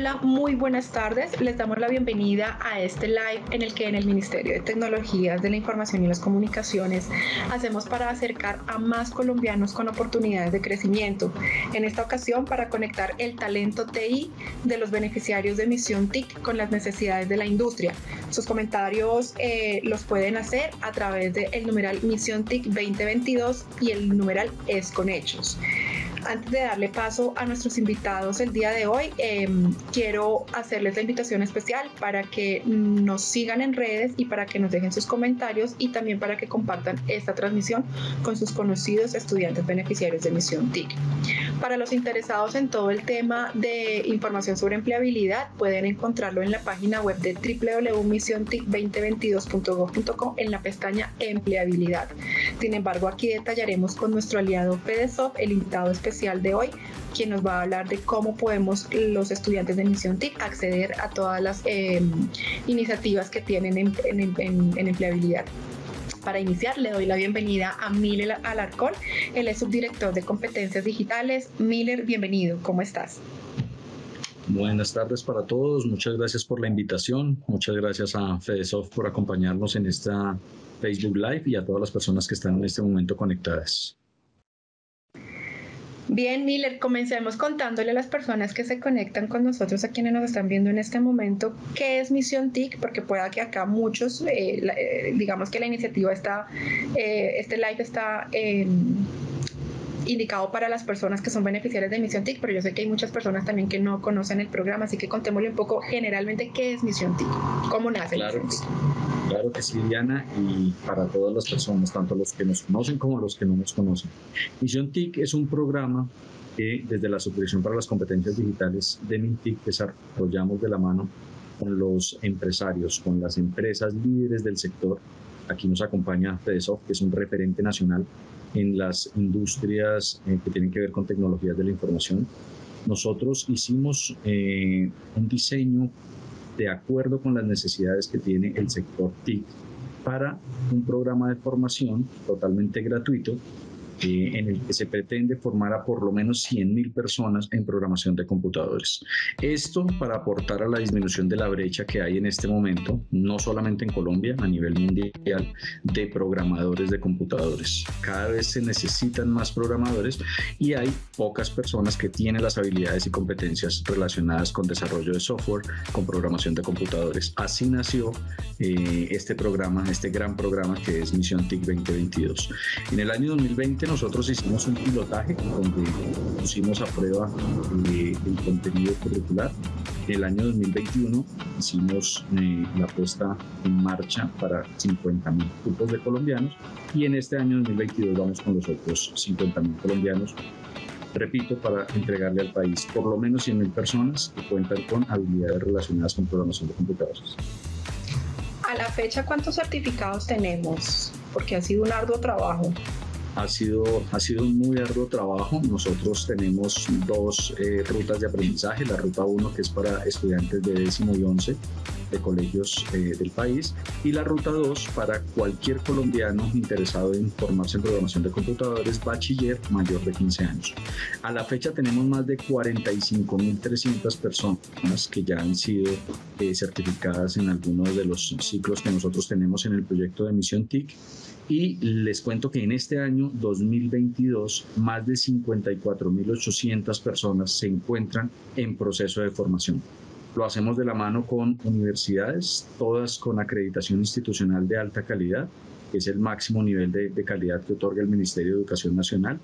Hola, muy buenas tardes. Les damos la bienvenida a este live en el que en el Ministerio de Tecnologías de la Información y las Comunicaciones hacemos para acercar a más colombianos con oportunidades de crecimiento. En esta ocasión para conectar el talento TI de los beneficiarios de Misión TIC con las necesidades de la industria. Sus comentarios los pueden hacer a través del numeral Misión TIC 2022 y el numeral es con hechos. Antes de darle paso a nuestros invitados el día de hoy, quiero hacerles la invitación especial para que nos sigan en redes y para que nos dejen sus comentarios y también para que compartan esta transmisión con sus conocidos estudiantes beneficiarios de Misión TIC. Para los interesados en todo el tema de información sobre empleabilidad, pueden encontrarlo en la página web de www.missiontic2022.gov.co en la pestaña Empleabilidad. Sin embargo, aquí detallaremos con nuestro aliado FEDESOF, el invitado especial de hoy, quien nos va a hablar de cómo podemos los estudiantes de Misión TIC acceder a todas las iniciativas que tienen en empleabilidad. Para iniciar, le doy la bienvenida a Miller Alarcón. Él es subdirector de competencias digitales. Miller, bienvenido. ¿Cómo estás? Buenas tardes para todos. Muchas gracias por la invitación. Muchas gracias a FEDESOF por acompañarnos en esta Facebook Live y a todas las personas que están en este momento conectadas. Bien, Miller, comencemos contándole a las personas que se conectan con nosotros, a quienes nos están viendo en este momento, qué es Misión TIC, porque pueda que acá muchos, digamos que la iniciativa está, este live está indicado para las personas que son beneficiarias de Misión TIC, pero yo sé que hay muchas personas también que no conocen el programa, así que contémosle un poco generalmente qué es Misión TIC, cómo nace Misión TIC. Claro que sí, Diana, y para todas las personas, tanto los que nos conocen como los que no nos conocen. Misión TIC es un programa que desde la Subdirección para las Competencias Digitales de MINTIC desarrollamos de la mano con los empresarios, con las empresas líderes del sector. Aquí nos acompaña FEDESOF, que es un referente nacional en las industrias que tienen que ver con tecnologías de la información. Nosotros hicimos un diseño de acuerdo con las necesidades que tiene el sector TIC para un programa de formación totalmente gratuito en el que se pretende formar a por lo menos 100.000 personas en programación de computadores. Esto para aportar a la disminución de la brecha que hay en este momento, no solamente en Colombia, a nivel mundial, de programadores de computadores. Cada vez se necesitan más programadores y hay pocas personas que tienen las habilidades y competencias relacionadas con desarrollo de software, con programación de computadores. Así nació este programa, este gran programa que es Misión TIC 2022. En el año 2020 nosotros hicimos un pilotaje donde pusimos a prueba el contenido curricular. En el año 2021 hicimos la puesta en marcha para 50.000 grupos de colombianos y en este año 2022 vamos con los otros 50.000 colombianos. Repito, para entregarle al país por lo menos 100.000 personas que cuentan con habilidades relacionadas con programación de computadores. A la fecha, ¿cuántos certificados tenemos? Porque ha sido un arduo trabajo. Ha sido un muy arduo trabajo. Nosotros tenemos dos rutas de aprendizaje. La ruta 1, que es para estudiantes de 10º y 11 de colegios del país, y la ruta 2 para cualquier colombiano interesado en formarse en programación de computadores, bachiller mayor de 15 años. A la fecha tenemos más de 45.300 personas que ya han sido certificadas en algunos de los ciclos que nosotros tenemos en el proyecto de Misión TIC. Y les cuento que en este año 2022 más de 54.800 personas se encuentran en proceso de formación. Lo hacemos de la mano con universidades, todas con acreditación institucional de alta calidad, que es el máximo nivel de calidad que otorga el Ministerio de Educación Nacional.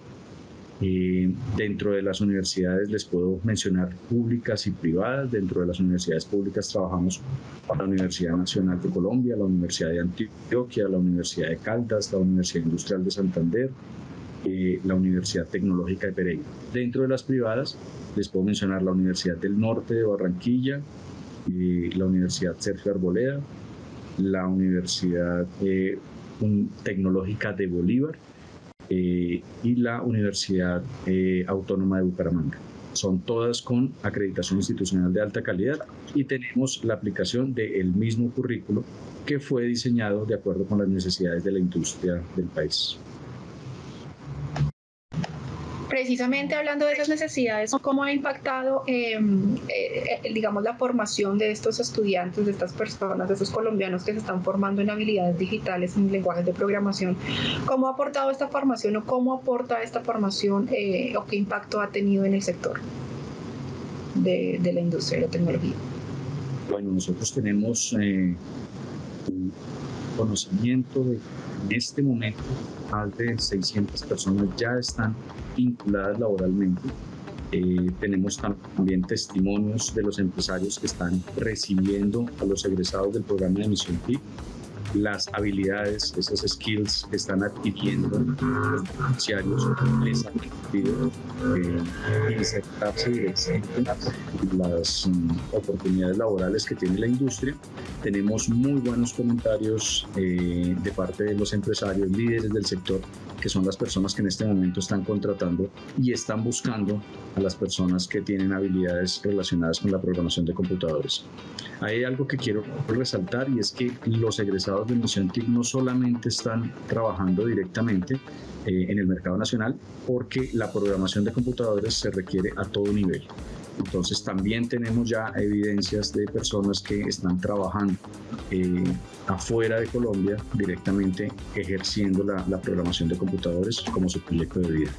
Dentro de las universidades les puedo mencionar públicas y privadas. Dentro de las universidades públicas trabajamos con la Universidad Nacional de Colombia, la Universidad de Antioquia, la Universidad de Caldas, la Universidad Industrial de Santander, la Universidad Tecnológica de Pereira. Dentro de las privadas les puedo mencionar la Universidad del Norte de Barranquilla, la Universidad Sergio Arboleda, la Universidad Tecnológica de Bolívar, y la Universidad Autónoma de Bucaramanga. Son todas con acreditación institucional de alta calidad y tenemos la aplicación del mismo currículo que fue diseñado de acuerdo con las necesidades de la industria del país. precisamente hablando de esas necesidades, ¿cómo ha impactado, digamos, la formación de estos estudiantes, de estas personas, de estos colombianos que se están formando en habilidades digitales, en lenguajes de programación? ¿Cómo ha aportado esta formación o cómo aporta esta formación o qué impacto ha tenido en el sector de la industria de la tecnología? Bueno, nosotros tenemos conocimiento de en este momento más de 600 personas ya están vinculadas laboralmente. Tenemos también testimonios de los empresarios que están recibiendo a los egresados del programa de Misión TIC, las habilidades, esas skills que están adquiriendo los beneficiarios les han permitido insertarse directamente en las oportunidades laborales que tiene la industria. Tenemos muy buenos comentarios de parte de los empresarios, líderes del sector, que son las personas que en este momento están contratando y están buscando a las personas que tienen habilidades relacionadas con la programación de computadores. Hay algo que quiero resaltar y es que los egresados de Misión TIC no solamente están trabajando directamente en el mercado nacional, porque la programación de computadores se requiere a todo nivel. Entonces también tenemos ya evidencias de personas que están trabajando afuera de Colombia directamente ejerciendo la programación de computadores como su proyecto de vida.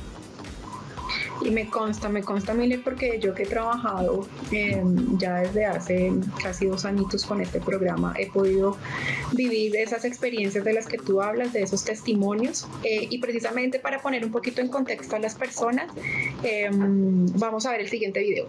Y me consta, Miller, porque yo que he trabajado ya desde hace casi 2 añitos con este programa, he podido vivir esas experiencias de las que tú hablas, de esos testimonios, y precisamente para poner un poquito en contexto a las personas, vamos a ver el siguiente video.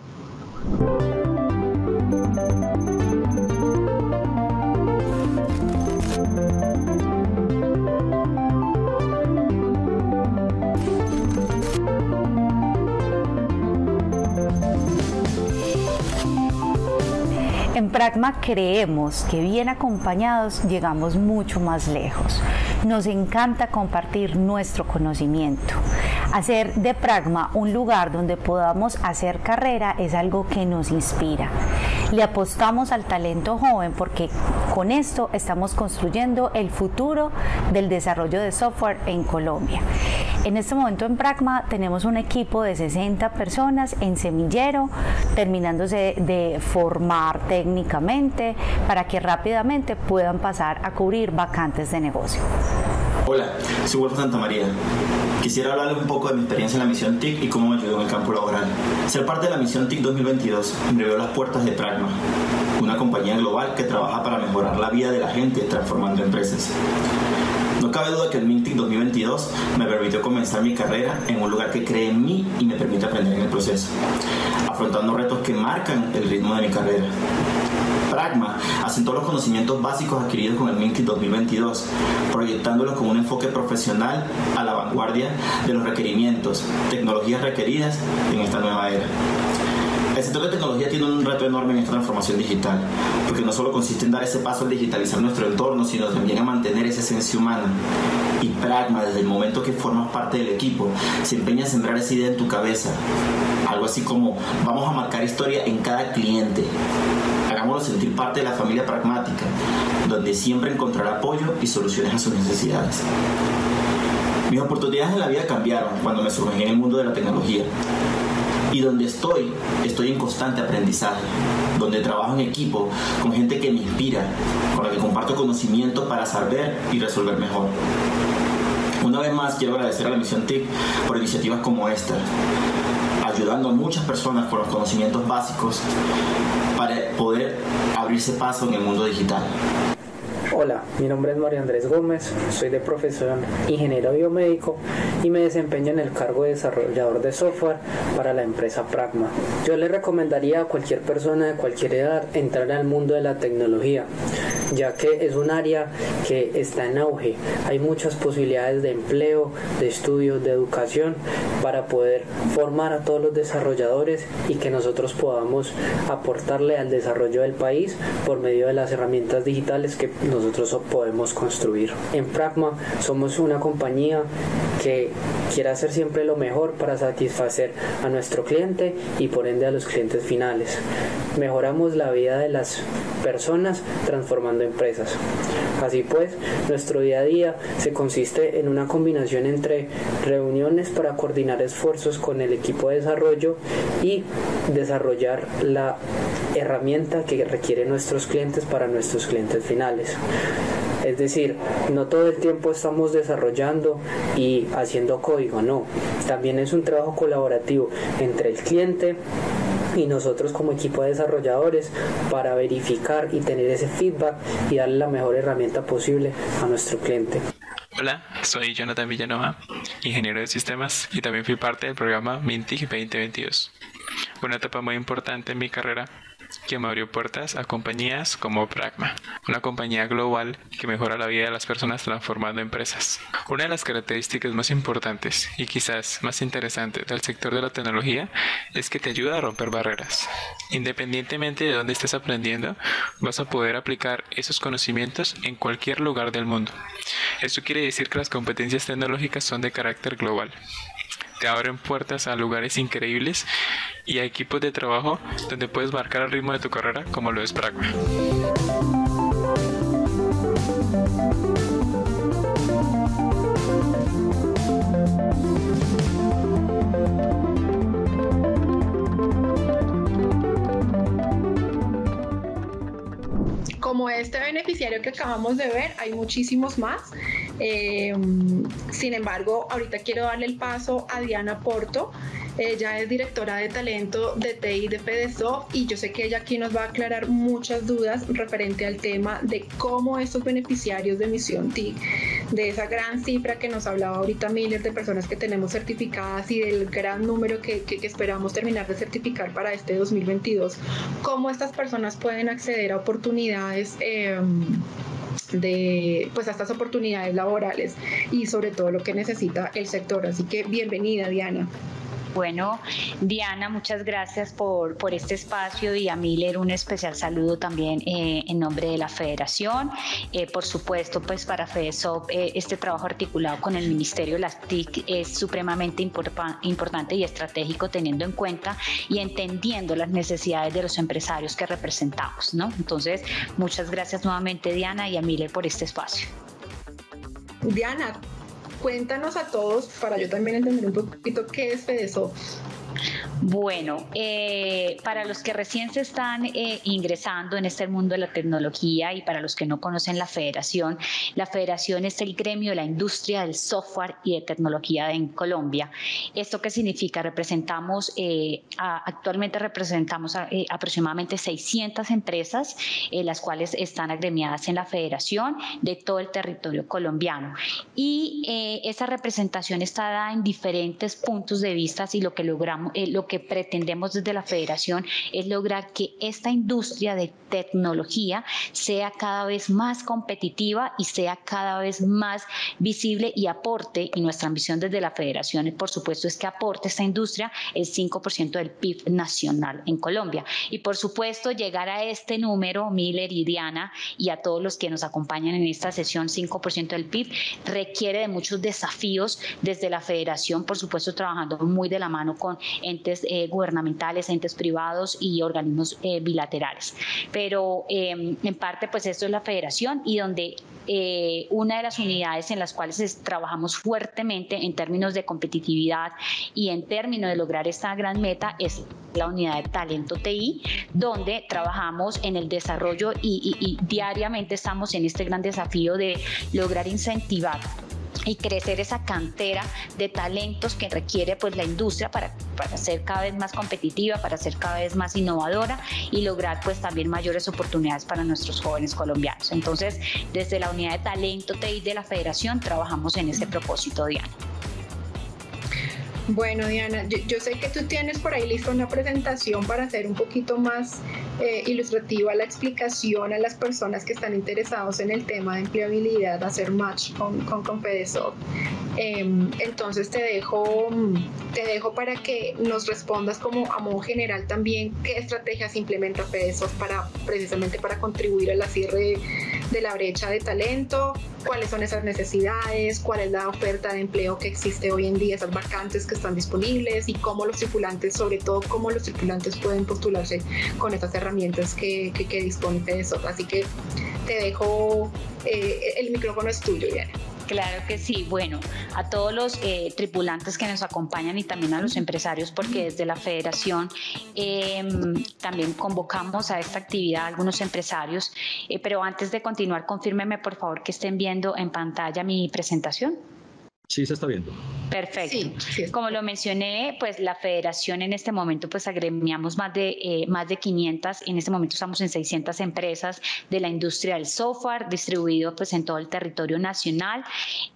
En Pragma creemos que bien acompañados llegamos mucho más lejos. Nos encanta compartir nuestro conocimiento. Hacer de Pragma un lugar donde podamos hacer carrera es algo que nos inspira. Le apostamos al talento joven porque con esto estamos construyendo el futuro del desarrollo de software en Colombia. En este momento en Pragma tenemos un equipo de 60 personas en semillero, terminándose de formar técnicamente para que rápidamente puedan pasar a cubrir vacantes de negocio. Hola, soy Wolf Santamaría. Quisiera hablarles un poco de mi experiencia en la Misión TIC y cómo me ayudó en el campo laboral. Ser parte de la Misión TIC 2022 me abrió las puertas de Pragma, una compañía global que trabaja para mejorar la vida de la gente transformando empresas. No cabe duda que el MINTIC 2022 me permitió comenzar mi carrera en un lugar que cree en mí y me permite aprender en el proceso, afrontando retos que marcan el ritmo de mi carrera. Pragma asentó los conocimientos básicos adquiridos con el MINTIC 2022, proyectándolos con un enfoque profesional a la vanguardia de los requerimientos, tecnologías requeridas en esta nueva era. El sector de tecnología tiene un reto enorme en esta transformación digital, porque no solo consiste en dar ese paso al digitalizar nuestro entorno, sino también a mantener esa esencia humana. Y Pragma, desde el momento que formas parte del equipo, se empeña a sembrar esa idea en tu cabeza. Algo así como, vamos a marcar historia en cada cliente. Hagámoslo sentir parte de la familia pragmática, donde siempre encontrará apoyo y soluciones a sus necesidades. Mis oportunidades en la vida cambiaron cuando me sumergí en el mundo de la tecnología. Y donde estoy en constante aprendizaje, donde trabajo en equipo con gente que me inspira, con la que comparto conocimiento para saber y resolver mejor. Una vez más quiero agradecer a la Misión TIC por iniciativas como esta, ayudando a muchas personas con los conocimientos básicos para poder abrirse paso en el mundo digital. Hola, mi nombre es Mario Andrés Gómez, soy de profesión ingeniero biomédico y me desempeño en el cargo de desarrollador de software para la empresa Pragma. Yo le recomendaría a cualquier persona de cualquier edad entrar al mundo de la tecnología, ya que es un área que está en auge. Hay muchas posibilidades de empleo, de estudio, de educación para poder formar a todos los desarrolladores y que nosotros podamos aportarle al desarrollo del país por medio de las herramientas digitales que nosotros podemos construir. En Pragma somos una compañía que quiere hacer siempre lo mejor para satisfacer a nuestro cliente y por ende a los clientes finales. Mejoramos la vida de las personas transformando transformando empresas. Así pues, nuestro día a día se consiste en una combinación entre reuniones para coordinar esfuerzos con el equipo de desarrollo y desarrollar la herramienta que requieren nuestros clientes para nuestros clientes finales. Es decir, no todo el tiempo estamos desarrollando y haciendo código, no. También es un trabajo colaborativo entre el cliente y nosotros como equipo de desarrolladores para verificar y tener ese feedback y darle la mejor herramienta posible a nuestro cliente. Hola, soy Jonathan Villanova, ingeniero de sistemas y también fui parte del programa MINTIC 2022. Una etapa muy importante en mi carrera que me abrió puertas a compañías como Pragma, una compañía global que mejora la vida de las personas transformando empresas. Una de las características más importantes y quizás más interesantes del sector de la tecnología es que te ayuda a romper barreras. Independientemente de dónde estés aprendiendo, vas a poder aplicar esos conocimientos en cualquier lugar del mundo. Esto quiere decir que las competencias tecnológicas son de carácter global. Te abren puertas a lugares increíbles y a equipos de trabajo donde puedes marcar el ritmo de tu carrera como lo es Pragma. Como este beneficiario que acabamos de ver, hay muchísimos más. Sin embargo, ahorita quiero darle el paso a Diana Porto. Ella es directora de talento de TI de FedeSoft y yo sé que ella aquí nos va a aclarar muchas dudas referente al tema de cómo estos beneficiarios de Misión TIC, de esa gran cifra que nos hablaba ahorita Miller de personas que tenemos certificadas y del gran número que esperamos terminar de certificar para este 2022, cómo estas personas pueden acceder a oportunidades a estas oportunidades laborales y sobre todo lo que necesita el sector. Así que bienvenida, Diana. Bueno, Diana, muchas gracias por este espacio y a Miller un especial saludo también en nombre de la Federación. Por supuesto, pues para FedeSoft este trabajo articulado con el Ministerio de las TIC es supremamente importante y estratégico, teniendo en cuenta y entendiendo las necesidades de los empresarios que representamos, ¿no? Entonces, muchas gracias nuevamente, Diana, y a Miller por este espacio. Diana, cuéntanos a todos, para yo también entender un poquito qué es FedeSoft. Bueno, para los que recién se están ingresando en este mundo de la tecnología y para los que no conocen la Federación es el gremio de la industria del software y de tecnología en Colombia. ¿Esto qué significa? Actualmente representamos aproximadamente 600 empresas, las cuales están agremiadas en la Federación de todo el territorio colombiano. Y esa representación está dada en diferentes puntos de vista y lo que pretendemos desde la Federación es lograr que esta industria de tecnología sea cada vez más competitiva y sea cada vez más visible y aporte, y nuestra ambición desde la Federación, por supuesto, es que aporte esta industria el 5% del PIB nacional en Colombia. Y por supuesto, llegar a este número, Miller y Diana, y a todos los que nos acompañan en esta sesión, 5% del PIB, requiere de muchos desafíos desde la Federación, por supuesto, trabajando muy de la mano con entes gubernamentales, entes privados y organismos bilaterales. Pero en parte pues esto es la Federación y donde una de las unidades en las cuales trabajamos fuertemente en términos de competitividad y en términos de lograr esta gran meta es la unidad de talento TI, donde trabajamos en el desarrollo y diariamente estamos en este gran desafío de lograr incentivar y crecer esa cantera de talentos que requiere pues la industria para ser cada vez más competitiva, para ser cada vez más innovadora y lograr pues también mayores oportunidades para nuestros jóvenes colombianos. Entonces, desde la unidad de talento TI de la Federación trabajamos en ese propósito, Diana. Bueno, Diana, yo sé que tú tienes por ahí lista una presentación para hacer un poquito más ilustrativa la explicación a las personas que están interesados en el tema de empleabilidad, hacer match con FedeSoft. Entonces te dejo para que nos respondas como a modo general también qué estrategias implementa FedeSoft precisamente para contribuir a la cierre de la brecha de talento cuáles son esas necesidades, cuál es la oferta de empleo que existe hoy en día, esas vacantes que están disponibles y cómo los tripulantes, sobre todo cómo los tripulantes pueden postularse con estas herramientas que dispone TDSOFT. Así que te dejo, el micrófono es tuyo, Diana. Claro que sí. Bueno, a todos los tripulantes que nos acompañan y también a los empresarios, porque desde la federación también convocamos a esta actividad a algunos empresarios, pero antes de continuar, confírmeme por favor que estén viendo en pantalla mi presentación. Sí, se está viendo. Perfecto. Sí. Como lo mencioné, pues la federación en este momento pues agremiamos más de 500, en este momento estamos en 600 empresas de la industria del software, distribuido pues en todo el territorio nacional,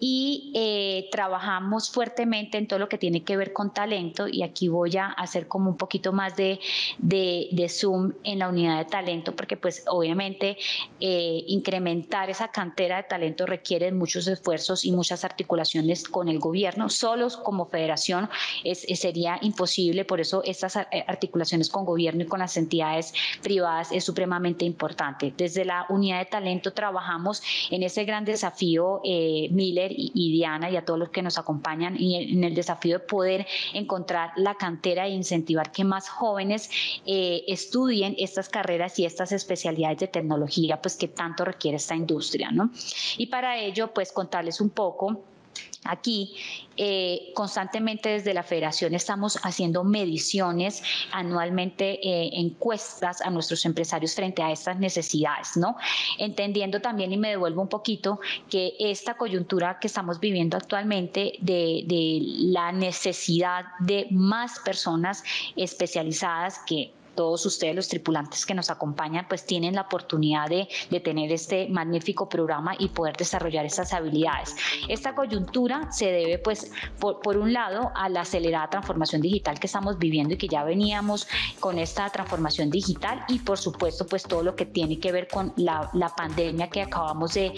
y trabajamos fuertemente en todo lo que tiene que ver con talento, y aquí voy a hacer como un poquito más de zoom en la unidad de talento, porque pues obviamente incrementar esa cantera de talento requiere muchos esfuerzos y muchas articulaciones con el gobierno. Solos como federación sería imposible, por eso estas articulaciones con gobierno y con las entidades privadas es supremamente importante. Desde la unidad de talento trabajamos en ese gran desafío, Miller y Diana, y a todos los que nos acompañan, y en el desafío de poder encontrar la cantera e incentivar que más jóvenes estudien estas carreras y estas especialidades de tecnología pues que tanto requiere esta industria, ¿no? Y para ello pues contarles un poco. Aquí constantemente desde la federación estamos haciendo mediciones anualmente, encuestas a nuestros empresarios frente a estas necesidades, ¿no? Entendiendo también, y me devuelvo un poquito, que esta coyuntura que estamos viviendo actualmente de la necesidad de más personas especializadas, que todos ustedes, los tripulantes que nos acompañan, pues tienen la oportunidad de tener este magnífico programa y poder desarrollar esas habilidades. Esta coyuntura se debe, pues, por un lado, a la acelerada transformación digital que estamos viviendo y que ya veníamos con esta transformación digital, y por supuesto, pues todo lo que tiene que ver con la pandemia que acabamos de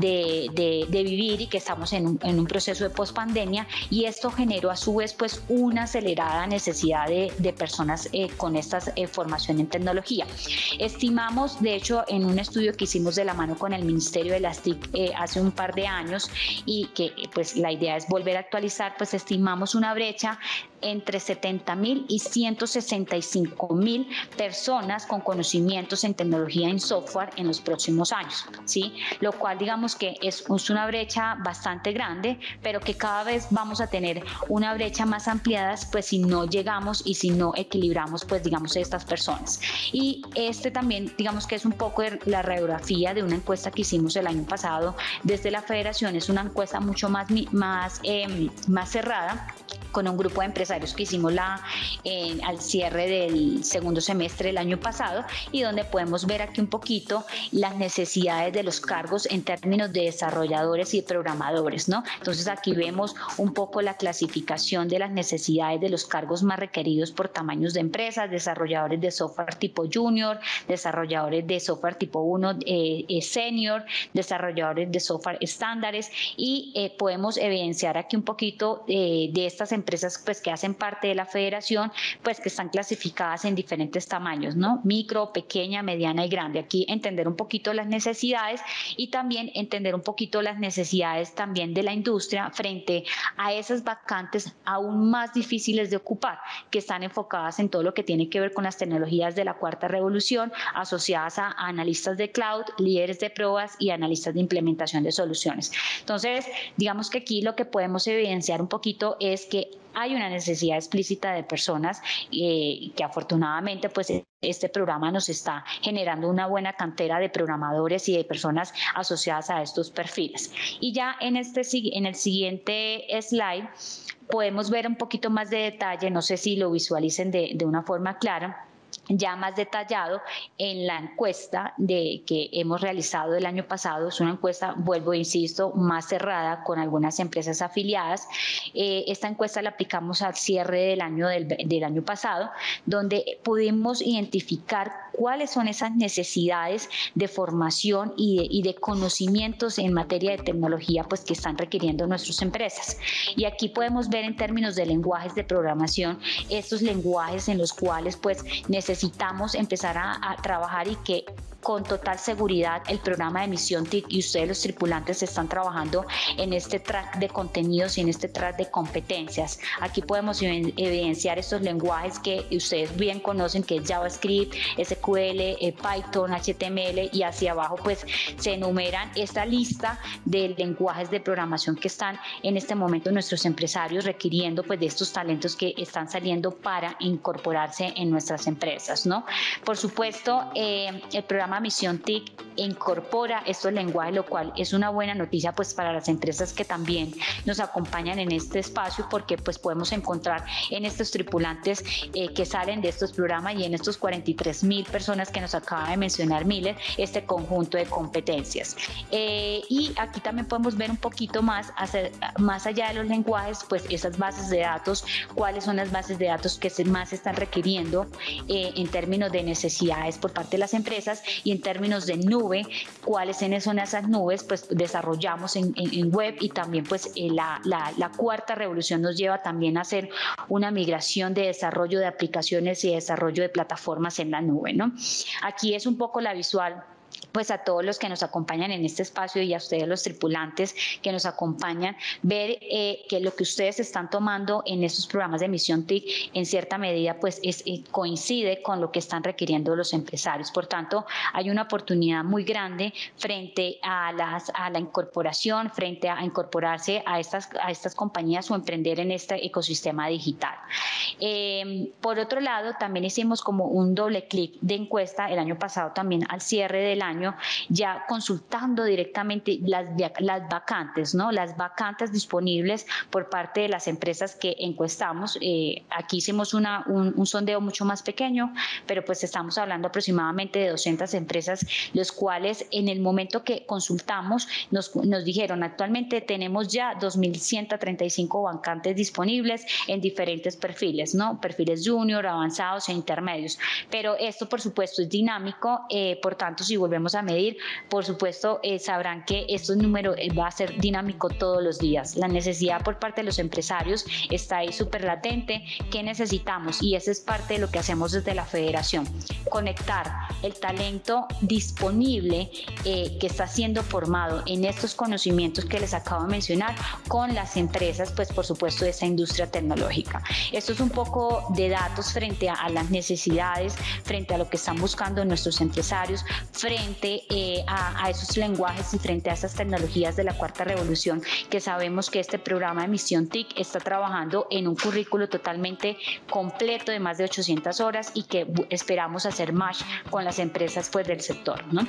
vivir y que estamos en un proceso de pospandemia, y esto generó a su vez pues una acelerada necesidad de personas con estas formación en tecnología. Estimamos, de hecho, en un estudio que hicimos de la mano con el Ministerio de las TIC hace un par de años, y que pues la idea es volver a actualizar, pues estimamos una brecha entre 70.000 y 165.000 personas con conocimientos en tecnología en software en los próximos años, ¿sí? Lo cual digamos que es una brecha bastante grande, pero que cada vez vamos a tener una brecha más ampliada pues si no llegamos y si no equilibramos pues digamos estas personas. Y este también digamos que es un poco la radiografía de una encuesta que hicimos el año pasado desde la federación. Es una encuesta mucho más cerrada, con un grupo de empresarios que hicimos al cierre del segundo semestre del año pasado, y donde podemos ver aquí un poquito las necesidades de los cargos en términos de desarrolladores y de programadores, ¿no? Entonces aquí vemos un poco la clasificación de las necesidades de los cargos más requeridos por tamaños de empresas: desarrolladores de software tipo junior, desarrolladores de software tipo 1 senior, desarrolladores de software estándares, y podemos evidenciar aquí un poquito de estas empresas pues que hacen parte de la federación, pues que están clasificadas en diferentes tamaños, ¿no? Micro, pequeña, mediana y grande. Aquí entender un poquito las necesidades, y también entender un poquito las necesidades también de la industria frente a esas vacantes aún más difíciles de ocupar, que están enfocadas en todo lo que tiene que ver con las tecnologías de la cuarta revolución, asociadas a analistas de cloud, líderes de pruebas y analistas de implementación de soluciones. Entonces, digamos que aquí lo que podemos evidenciar un poquito es que hay una necesidad explícita de personas, que afortunadamente pues este programa nos está generando una buena cantera de programadores y de personas asociadas a estos perfiles. Y ya en el siguiente slide podemos ver un poquito más de detalle, no sé si lo visualicen de una forma clara, ya más detallado en la encuesta que hemos realizado el año pasado. Es una encuesta, vuelvo e insisto, más cerrada con algunas empresas afiliadas. Esta encuesta la aplicamos al cierre del año pasado, donde pudimos identificar cuáles son esas necesidades de formación y de conocimientos en materia de tecnología pues que están requiriendo nuestras empresas. Y aquí podemos ver en términos de lenguajes de programación estos lenguajes en los cuales pues necesitamos empezar a trabajar y que con total seguridad el programa de Misión TIC y ustedes los tripulantes están trabajando en este track de contenidos y en este track de competencias. Aquí podemos evidenciar estos lenguajes que ustedes bien conocen, que es JavaScript, SQL, Python, HTML, y hacia abajo pues se enumeran esta lista de lenguajes de programación que están en este momento nuestros empresarios requiriendo pues de estos talentos que están saliendo para incorporarse en nuestras empresas, ¿no? Por supuesto, el programa Misión TIC incorpora estos lenguajes, lo cual es una buena noticia pues para las empresas que también nos acompañan en este espacio, porque pues podemos encontrar en estos tripulantes que salen de estos programas y en estos 43.000 personas que nos acaba de mencionar Miller, este conjunto de competencias. Y aquí también podemos ver un poquito más allá de los lenguajes, pues esas bases de datos, cuáles son las bases de datos que más están requiriendo en términos de necesidades por parte de las empresas, y en términos de nube, cuáles son esas nubes, pues desarrollamos en web, y también pues la cuarta revolución nos lleva también a hacer una migración de desarrollo de aplicaciones y desarrollo de plataformas en la nube, ¿no? Aquí es un poco la visual pues a todos los que nos acompañan en este espacio y a ustedes los tripulantes que nos acompañan, ver que lo que ustedes están tomando en estos programas de Misión TIC en cierta medida pues coincide con lo que están requiriendo los empresarios. Por tanto, hay una oportunidad muy grande frente a la incorporación, frente a incorporarse a estas compañías o emprender en este ecosistema digital. Por otro lado, también hicimos como un doble clic de encuesta el año pasado, también al cierre del año, ya consultando directamente las vacantes, ¿no? Las vacantes disponibles por parte de las empresas que encuestamos. Aquí hicimos un sondeo mucho más pequeño, pero pues estamos hablando aproximadamente de 200 empresas, los cuales en el momento que consultamos nos dijeron: actualmente tenemos ya 2.135 vacantes disponibles en diferentes perfiles, ¿no? Perfiles junior, avanzados e intermedios. Pero esto, por supuesto, es dinámico, por tanto, si volvemos a medir, por supuesto, sabrán que este número va a ser dinámico todos los días. La necesidad por parte de los empresarios está ahí súper latente. ¿Qué necesitamos? Y eso es parte de lo que hacemos desde la federación: conectar el talento disponible que está siendo formado en estos conocimientos que les acabo de mencionar con las empresas, pues por supuesto, de esta industria tecnológica. Esto es un poco de datos frente a las necesidades, frente a lo que están buscando nuestros empresarios, frente a esos lenguajes y frente a esas tecnologías de la cuarta revolución, que sabemos que este programa de Misión TIC está trabajando en un currículo totalmente completo de más de 800 horas y que esperamos hacer match con las empresas pues del sector, ¿no?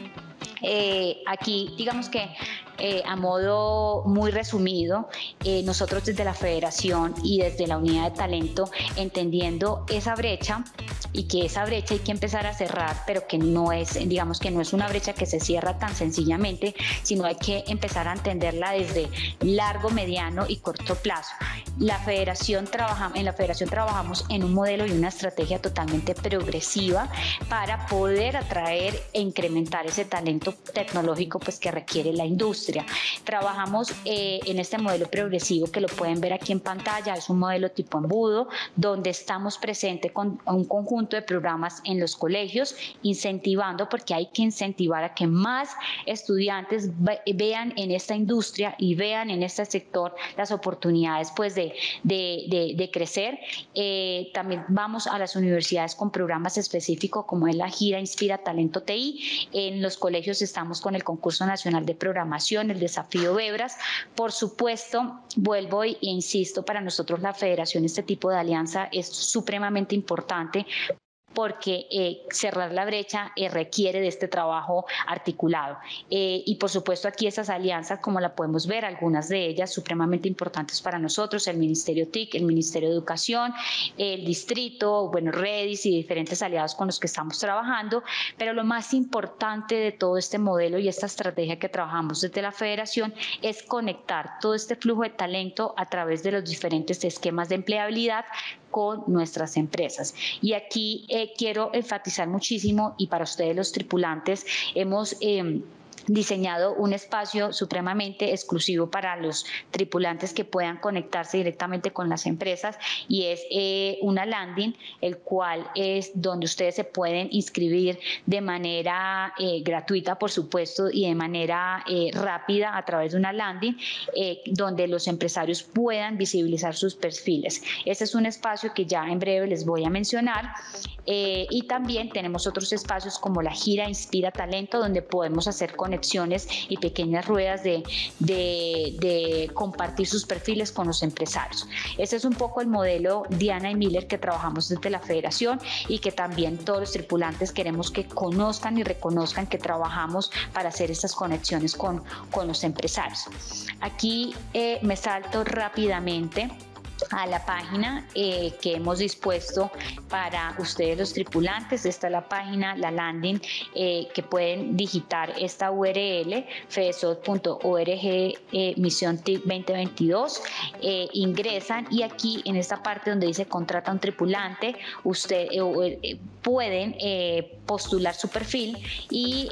Aquí digamos que a modo muy resumido, nosotros desde la federación y desde la unidad de talento, entendiendo esa brecha, y que esa brecha hay que empezar a cerrar, pero que no es, digamos que no es una brecha que se cierra tan sencillamente, sino hay que empezar a entenderla desde largo, mediano y corto plazo. En la federación trabajamos en un modelo y una estrategia totalmente progresiva para poder atraer e incrementar ese talento tecnológico pues que requiere la industria. Trabajamos en este modelo progresivo, que lo pueden ver aquí en pantalla. Es un modelo tipo embudo, donde estamos presentes con un conjunto de programas en los colegios, incentivando, porque hay que incentivar a que más estudiantes vean en esta industria y vean en este sector las oportunidades pues de crecer. También vamos a las universidades con programas específicos como es la Gira Inspira Talento TI. En los colegios estamos con el Concurso Nacional de Programación, el Desafío Bebras. Por supuesto, vuelvo e insisto, para nosotros la federación, este tipo de alianza es supremamente importante, porque cerrar la brecha requiere de este trabajo articulado. Y por supuesto aquí esas alianzas, como la podemos ver, algunas de ellas supremamente importantes para nosotros: el Ministerio TIC, el Ministerio de Educación, el Distrito, bueno, Redis y diferentes aliados con los que estamos trabajando. Pero lo más importante de todo este modelo y esta estrategia que trabajamos desde la federación es conectar todo este flujo de talento a través de los diferentes esquemas de empleabilidad con nuestras empresas. Y aquí quiero enfatizar muchísimo, y para ustedes los tripulantes hemos diseñado un espacio supremamente exclusivo para los tripulantes que puedan conectarse directamente con las empresas, y es una landing, el cual es donde ustedes se pueden inscribir de manera gratuita, por supuesto, y de manera rápida a través de una landing donde los empresarios puedan visibilizar sus perfiles. Ese es un espacio que ya en breve les voy a mencionar. Y también tenemos otros espacios como la gira Inspira Talento, donde podemos hacer conexiones y pequeñas ruedas de compartir sus perfiles con los empresarios. Ese es un poco el modelo Diana y Miller que trabajamos desde la Federación, y que también todos los tripulantes queremos que conozcan y reconozcan que trabajamos para hacer estas conexiones con los empresarios. Aquí me salto rápidamente a la página que hemos dispuesto para ustedes los tripulantes. Esta es la página, la landing, que pueden digitar esta URL, fedesot.org Misión TIC 2022, ingresan, y aquí en esta parte donde dice contrata un tripulante, pueden postular su perfil, y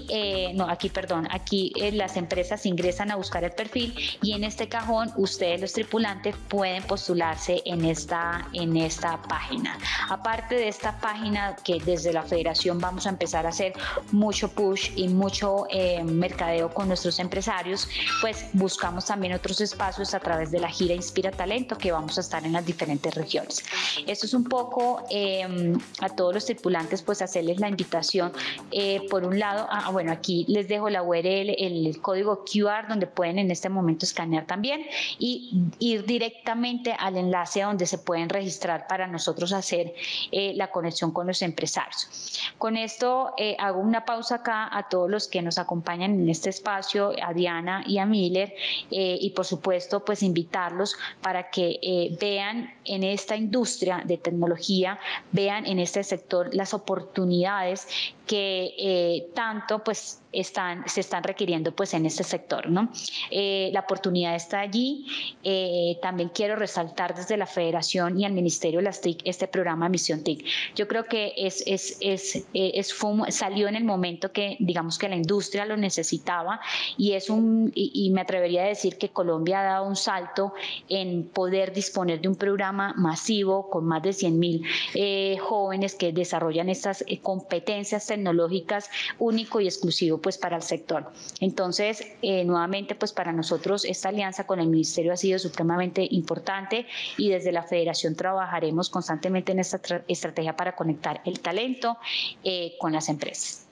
aquí las empresas ingresan a buscar el perfil, y en este cajón ustedes los tripulantes pueden postular en esta página. Aparte de esta página, que desde la Federación vamos a empezar a hacer mucho push y mucho mercadeo con nuestros empresarios, pues buscamos también otros espacios a través de la gira Inspira Talento, que vamos a estar en las diferentes regiones. Esto es un poco a todos los tripulantes, pues hacerles la invitación, por un lado, aquí les dejo la URL, el código QR, donde pueden en este momento escanear también y ir directamente al enlace donde se pueden registrar para nosotros hacer la conexión con los empresarios. Con esto hago una pausa acá a todos los que nos acompañan en este espacio, a Diana y a Miller, y por supuesto pues invitarlos para que vean en esta industria de tecnología, vean en este sector las oportunidades que tanto pues se están requiriendo pues en este sector, ¿no? La oportunidad está allí. También quiero resaltar desde la Federación y al Ministerio de las TIC este programa Misión TIC. Yo creo que salió en el momento que digamos que la industria lo necesitaba, y me atrevería a decir que Colombia ha dado un salto en poder disponer de un programa masivo con más de 100.000 jóvenes que desarrollan estas competencias tecnológicas único y exclusivo pues para el sector. Entonces, nuevamente pues para nosotros esta alianza con el Ministerio ha sido supremamente importante, y desde la Federación trabajaremos constantemente en esta estrategia para conectar el talento con las empresas.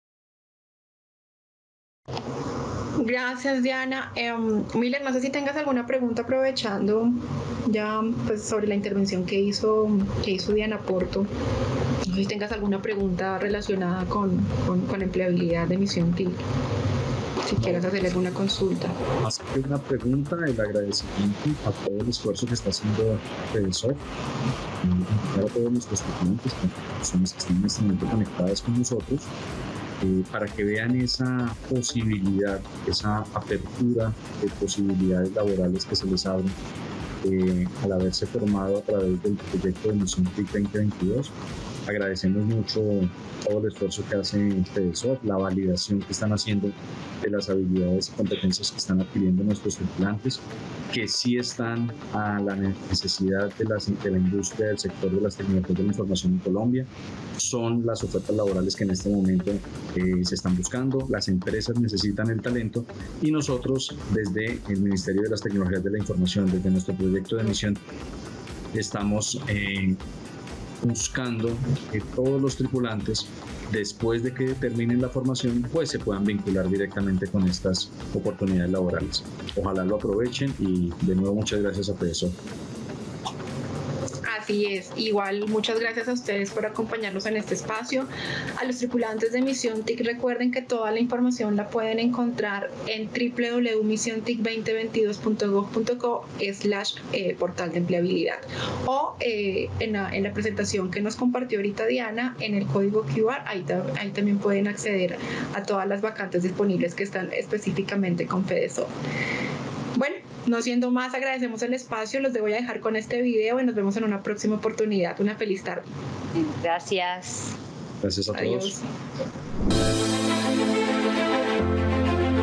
Gracias, Diana. Miller, no sé si tengas alguna pregunta aprovechando ya pues sobre la intervención que hizo Diana Porto. No sé si tengas alguna pregunta relacionada con empleabilidad de Misión TIC. Si quieres hacerle alguna consulta. Más que una pregunta, el agradecimiento a todo el esfuerzo que está haciendo Fedesot, a todos nuestros estudiantes, personas que están en este momento conectadas con nosotros, para que vean esa posibilidad, esa apertura de posibilidades laborales que se les abren al haberse formado a través del proyecto de Misión TIC 2022. Agradecemos mucho todo el esfuerzo que hace Fedesot, la validación que están haciendo de las habilidades y competencias que están adquiriendo nuestros tripulantes, que sí están a la necesidad de la industria del sector de las tecnologías de la información en Colombia. Son las ofertas laborales que en este momento se están buscando. Las empresas necesitan el talento, y nosotros desde el Ministerio de las Tecnologías de la Información, desde nuestro proyecto de misión, estamos buscando que todos los tripulantes, después de que terminen la formación, pues se puedan vincular directamente con estas oportunidades laborales. Ojalá lo aprovechen, y de nuevo muchas gracias a Fedesot. Así es, igual muchas gracias a ustedes por acompañarnos en este espacio. A los tripulantes de Misión TIC, recuerden que toda la información la pueden encontrar en www.missiontic2022.gov.co/portal de empleabilidad, o en la presentación que nos compartió ahorita Diana, en el código QR, ahí también pueden acceder a todas las vacantes disponibles que están específicamente con Fedesot. Bueno, no siendo más, agradecemos el espacio, los voy a dejar con este video y nos vemos en una próxima oportunidad. Una feliz tarde. Gracias. Gracias a todos. Adiós.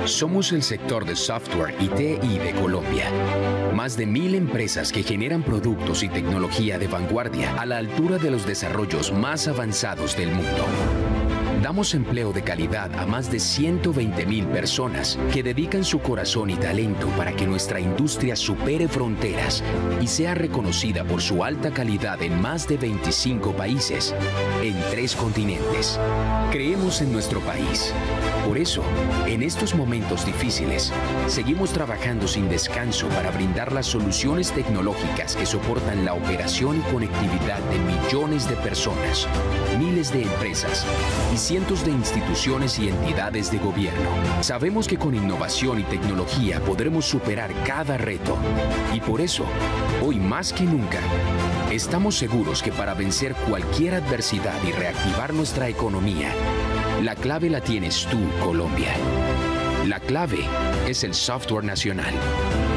Somos el sector de software y TI de Colombia. Más de 1000 empresas que generan productos y tecnología de vanguardia a la altura de los desarrollos más avanzados del mundo. Damos empleo de calidad a más de 120.000 personas que dedican su corazón y talento para que nuestra industria supere fronteras y sea reconocida por su alta calidad en más de 25 países, en 3 continentes. Creemos en nuestro país. Por eso, en estos momentos difíciles, seguimos trabajando sin descanso para brindar las soluciones tecnológicas que soportan la operación y conectividad de millones de personas, miles de empresas y cientos de instituciones y entidades de gobierno. Sabemos que con innovación y tecnología podremos superar cada reto. Y por eso, hoy más que nunca, estamos seguros que para vencer cualquier adversidad y reactivar nuestra economía, la clave la tienes tú, Colombia. La clave es el software nacional.